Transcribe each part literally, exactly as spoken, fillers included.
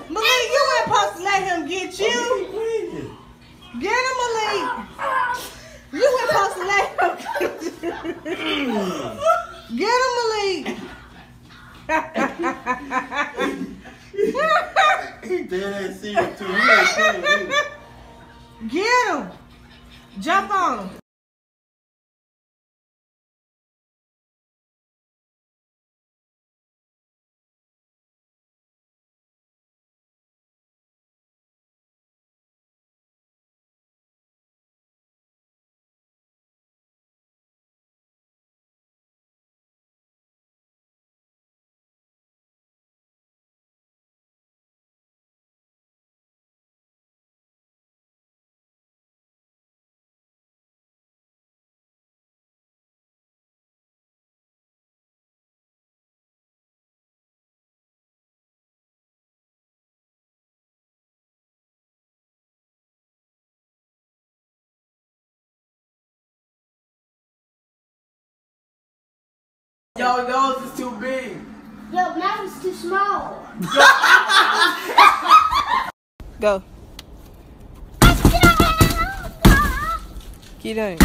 Malik, you weren't supposed to let him get you. Get him, Malik. You weren't supposed to let him get you. Get him, Malik. He dead ass serious too. Get him. Jump on him. Yo, yours is too big. Yo, mine is too small. Go. Keep doing.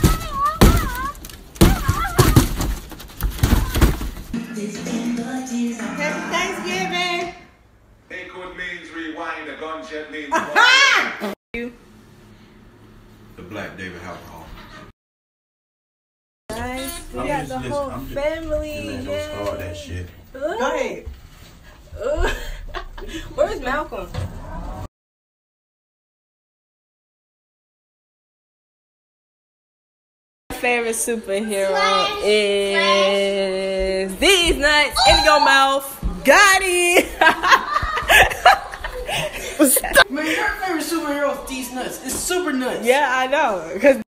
Happy Thanksgiving. It could means rewind, the gunshot means You. The Black David alcohol. Guys, we I'm got just the listening. whole I'm just- family. Man, don't start that shit. Go ahead. Where's Malcolm? My favorite superhero Flash. is these nuts in your mouth. Got it. Man, your favorite superhero is these nuts. It's super nuts. Yeah, I know. Cause